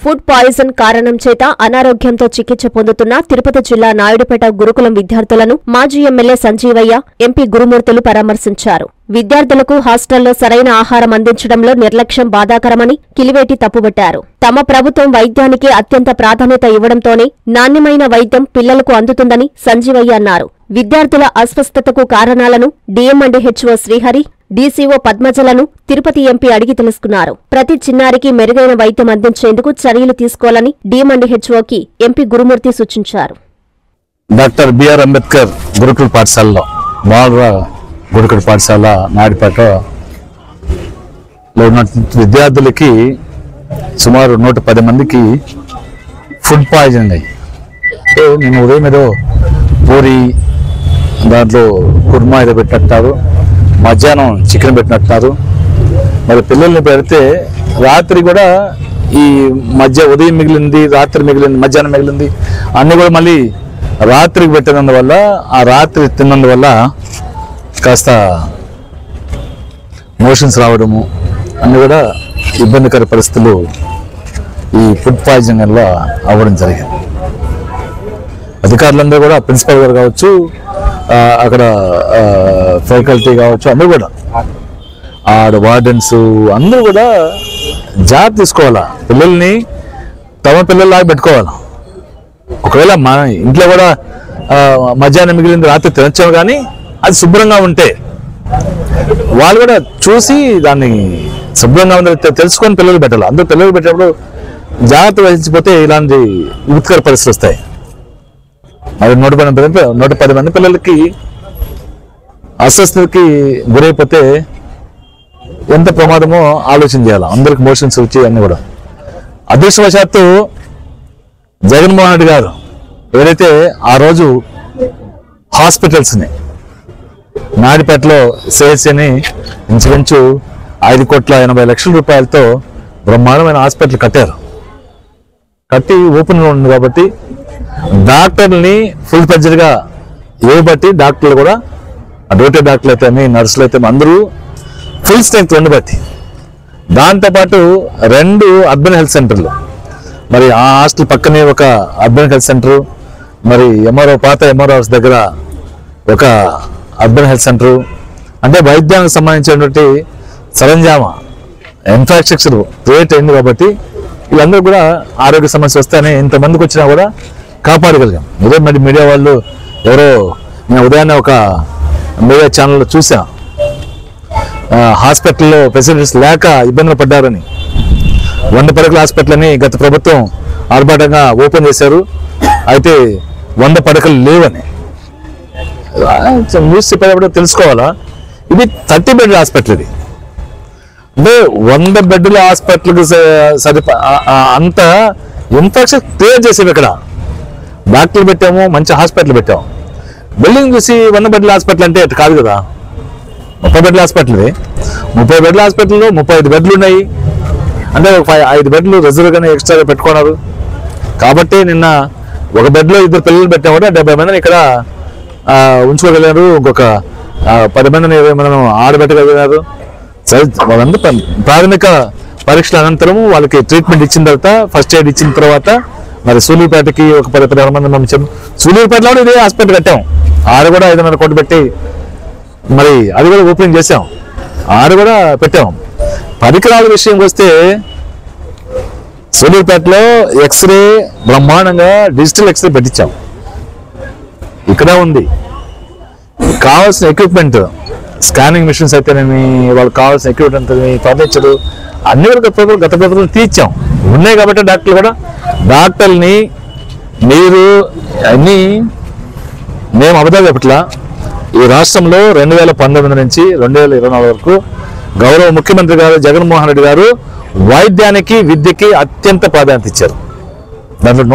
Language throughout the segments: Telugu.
ఫుడ్ పాయిజన్ కారణం చేత అనారోగ్యంతో చికిత్స పొందుతున్న తిరుపతి జిల్లా నాయుడుపేట గురుకులం విద్యార్థులను మాజీ ఎమ్మెల్యే సంజీవయ్య, ఎంపీ గురుమూర్తులు పరామర్శించారు. విద్యార్థులకు హాస్టల్లో సరైన ఆహారం అందించడంలో నిర్లక్ష్యం బాధాకరమని కిలివేటి తప్పుబట్టారు. తమ ప్రభుత్వం వైద్యానికి అత్యంత ప్రాధాన్యత ఇవ్వడంతోనే నాణ్యమైన వైద్యం పిల్లలకు అందుతుందని సంజీవయ్య అన్నారు. విద్యార్థుల అస్వస్థతకు కారణాలను డిఎం&హెచ్ఓ శ్రీహరి, డీసీఓ పద్మజలను తిరుపతి ఎంపీ అడిగి తెలుసుకున్నారు. ప్రతి చిన్నారికి మెరుగైన వైద్యం అందించేందుకు చర్యలు తీసుకోవాలని డిఎం&హెచ్ఓకి ఎంపీ గురుమూర్తి సూచించారు. డాక్టర్ బిఆర్ అంబేద్కర్ గురుకుల పాఠశాలలో గురుకుల పాఠశాల నాయుడుపేటలో ఉన్న విద్యార్థులకి సుమారు 110 మందికి ఫుడ్ పాయిజన్ అయ్యి, నేను ఉదయం ఏదో పూరి దాంట్లో కుర్మా ఏదో పెట్టినట్టున్నారు, మధ్యాహ్నం చికెన్ పెట్టినట్టున్నారు. మరి పిల్లల్ని పెడితే రాత్రి కూడా ఈ ఉదయం మిగిలింది, రాత్రి మిగిలింది, మధ్యాహ్నం మిగిలింది అన్నీ కూడా మళ్ళీ రాత్రికి పెట్టినందువల్ల, ఆ రాత్రి తిన్నందువల్ల కాస్త మోషన్స్ రావడము అన్నీ కూడా ఇబ్బందికర పరిస్థితులు ఈ ఫుడ్ పాయిజన్ వల్ల అవ్వడం జరిగింది. అధికారులందరూ కూడా, ప్రిన్సిపల్ గారు కావచ్చు, అక్కడ ఫ్యాకల్టీ కావచ్చు, అందరూ కూడా వార్డెన్స్ అందరూ కూడా జాగ్రత్త తీసుకోవాలా. పిల్లల్ని తమ పిల్లల్లాగా పెట్టుకోవాలి. ఒకవేళ మన ఇంట్లో కూడా మధ్యాహ్నం మిగిలింది రాత్రి తినచ్చాము, కానీ అది శుభ్రంగా ఉంటే వాళ్ళు కూడా చూసి దాన్ని శుభ్రంగా ఉందని తెలుసుకొని పిల్లలు పెట్టాలి. అందరూ పిల్లలు పెట్టేటప్పుడు జాగ్రత్త వహించిపోతే ఇలాంటి విపత్కర పరిస్థితులు వస్తాయి. అది 110 మంది పిల్లలకి అస్వస్థతకి గురైపోతే ఎంత ప్రమాదమో ఆలోచన చేయాలి. అందరికి మోషన్స్ వచ్చి అన్నీ కూడా. అదృష్టవశాత్తు జగన్మోహన్ రెడ్డి గారు ఏదైతే ఆ రోజు హాస్పిటల్స్ని నాయుడుపేటలో సిహెచ్సిని ఇంచుమించు 5,80,00,000 రూపాయలతో బ్రహ్మాండమైన హాస్పిటల్ కట్టారు. కట్టి ఓపెన్లో ఉంది కాబట్టి డాక్టర్ని ఫుల్ ఫ్లెడ్జ్డ్గా బట్టి డాక్టర్లు కూడా, డ్యూటీ డాక్టర్లు అయితే, నర్సులు అయితే అందరూ ఫుల్ స్ట్రెంగ్త్ ఉండబట్టి, దాంతోపాటు 2 అర్బన్ హెల్త్ సెంటర్లు, మరి ఆ హాస్టల్ పక్కనే ఒక అర్బన్ హెల్త్ సెంటరు, మరి పాత ఎంఆర్ఓ హౌస్ దగ్గర ఒక అర్బన్ హెల్త్ సెంటరు, అంటే వైద్యానికి సంబంధించినటువంటి సరంజామ ఇన్ఫ్రాస్ట్రక్చర్ క్రియేట్ అయింది. కాబట్టి వీళ్ళందరూ కూడా ఆరోగ్య సమస్య వస్తాయని ఇంతమందికి వచ్చినా కూడా కాపాడగలిగాం. ఇదే మరి మీడియా వాళ్ళు ఎవరో, నేను ఉదయాన్నే ఒక మీడియా ఛానల్లో చూసా, హాస్పిటల్లో ఫెసిలిటీస్ లేక ఇబ్బందులు పడ్డారని. 100 పడకల హాస్పిటల్ అని గత ప్రభుత్వం ఆర్భాటంగా ఓపెన్ చేశారు, అయితే 100 పడకలు లేవని న్యూస్ చెప్పేటప్పుడు తెలుసుకోవాలా. ఇది 30 బెడ్ల హాస్పిటల్. ఇది అంటే 100 బెడ్ల హాస్పిటల్కి అంత ఇన్ఫెక్షన్ క్రియేట్ చేసేవి. ఇక్కడ డాక్టర్లు పెట్టాము, మంచి హాస్పిటల్ పెట్టాము. బిల్డింగ్ చూసి 100 బెడ్ల హాస్పిటల్ అంటే అటు కాదు కదా. 30 బెడ్ల హాస్పిటల్ ఇది. 30 బెడ్ల హాస్పిటల్లో 35 బెడ్లు ఉన్నాయి. అంటే ఒక 5 బెడ్లు రిజర్వ్గానే ఎక్స్ట్రాగా పెట్టుకున్నారు. కాబట్టి నిన్న ఒక బెడ్లో 2 పిల్లలు పెట్టాము కూడా 70 మందిని ఇక్కడ ఉంచుకోగలిగారు. ఇంకొక 10 మందిని 20 మందిని ఆడబెట్టగలిగారు. సరే, వాళ్ళందరూ ప్రాథమిక పరీక్షల అనంతరం వాళ్ళకి ట్రీట్మెంట్ ఇచ్చిన తర్వాత, ఫస్ట్ ఎయిడ్ ఇచ్చిన తర్వాత మరి సూలూరుపేటకి ఒక 10-15 మంది పంపించాము. సూలూరుపేటలో ఇదే హాస్పిటల్ కట్టాం. ఆరు కూడా 5,500 కోట్లు పెట్టి మరి అది కూడా ఓపెనింగ్ చేసాం. ఆరు కూడా పెట్టాం. పరికరాల విషయంకి వస్తే సూలూరుపేటలో ఎక్స్రే బ్రహ్మాండంగా డిజిటల్ ఎక్స్రే పెట్టించాం. ఇక్కడ ఉంది కావాల్సిన ఎక్విప్మెంట్, స్కానింగ్ మిషన్స్ అయితేనేమి, వాళ్ళకి కావాల్సిన ఎక్విప్మెంట్, ఫర్నిచర్ అన్ని గత ప్రభుత్వం తీర్చాం. ఉన్నాయి కాబట్టి డాక్టర్ని మీరు అన్నీ మేము అబద్ధాలు చెప్పట్లా. ఈ రాష్ట్రంలో 2019 నుంచి 2024 వరకు గౌరవ ముఖ్యమంత్రి గారు జగన్మోహన్ రెడ్డి గారు వైద్యానికి, విద్యకి అత్యంత ప్రాధాన్యత ఇచ్చారు. దాంట్లో no doubt.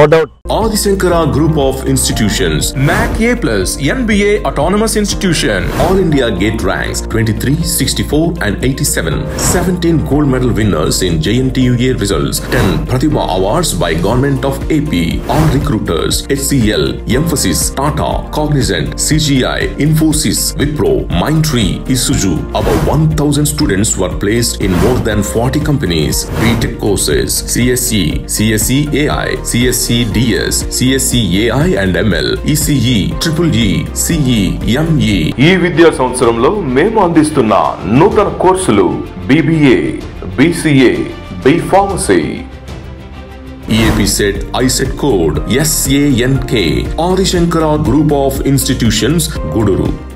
Adi Shankara Group of Institutions, NAC A+, NBA Autonomous Institution, All India Gate ranks 23, 64 and 87, 17 gold medal winners in JNTUA results, 10 Pratibha Awards by Government of AP, all recruiters, HCL, Emphasis, Tata, Cognizant, CGI, Infosys, Wipro, Mindtree, Isuzu. About 1,000 students were placed in more than 40 companies. BTech courses, CSE, CSE AI, CSE DS, CSE AI and ML, ECE, EEE, CE, ME. ఈ విద్యా సంవత్సరంలో మేము అందిస్తున్న నూతన కోర్సులు BBA, BCA, B Pharmacy. EAP set ISET code SANK. Adi Shankara Group of Institutions, Guduru.